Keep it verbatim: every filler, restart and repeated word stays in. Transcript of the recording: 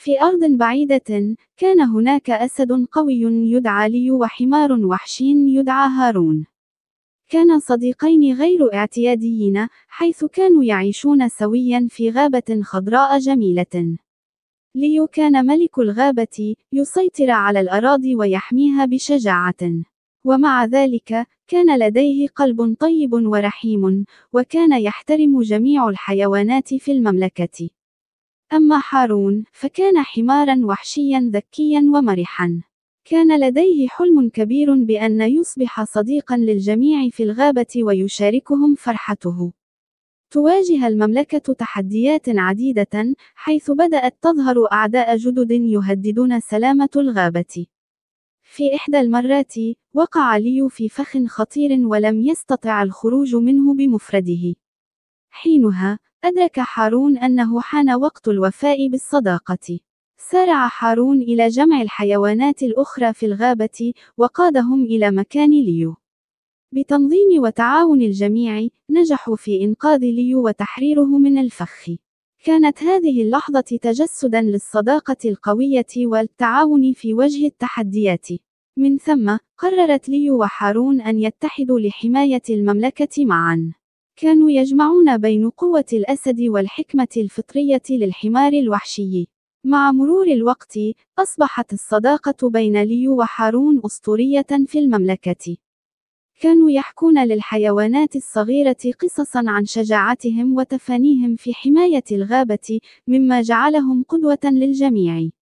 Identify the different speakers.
Speaker 1: في أرض بعيدة، كان هناك أسد قوي يدعى ليو وحمار وحشي يدعى هارون. كانا صديقين غير اعتياديين، حيث كانوا يعيشون سويا في غابة خضراء جميلة. ليو كان ملك الغابة، يسيطر على الأراضي ويحميها بشجاعة. ومع ذلك، كان لديه قلب طيب ورحيم، وكان يحترم جميع الحيوانات في المملكة. أما هارون، فكان حماراً وحشياً ذكياً ومرحاً. كان لديه حلم كبير بأن يصبح صديقاً للجميع في الغابة ويشاركهم فرحته. تواجه المملكة تحديات عديدة، حيث بدأت تظهر أعداء جدد يهددون سلامة الغابة. في إحدى المرات، وقع ليو في فخ خطير ولم يستطع الخروج منه بمفرده. حينها، أدرك هارون أنه حان وقت الوفاء بالصداقة. سارع هارون إلى جمع الحيوانات الأخرى في الغابة، وقادهم إلى مكان ليو. بتنظيم وتعاون الجميع، نجحوا في إنقاذ ليو وتحريره من الفخ. كانت هذه اللحظة تجسداً للصداقة القوية والتعاون في وجه التحديات. من ثم، قررت ليو وهارون أن يتحدوا لحماية المملكة معاً. كانوا يجمعون بين قوة الأسد والحكمة الفطرية للحمار الوحشي. مع مرور الوقت، أصبحت الصداقة بين ليو وهارون أسطورية في المملكة. كانوا يحكون للحيوانات الصغيرة قصصاً عن شجاعتهم وتفانيهم في حماية الغابة، مما جعلهم قدوة للجميع.